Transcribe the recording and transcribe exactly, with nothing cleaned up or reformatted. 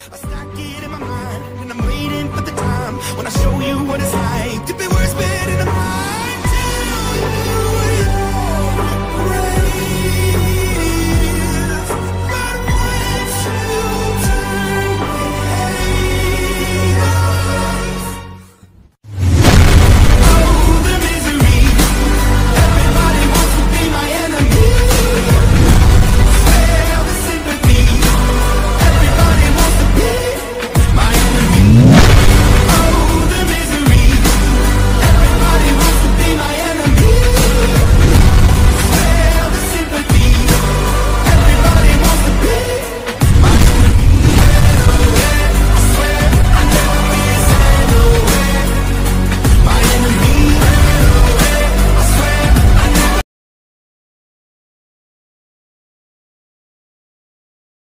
I stack it in my mind, and I'm waiting for the time when I show you what it's like to be worse, bad in the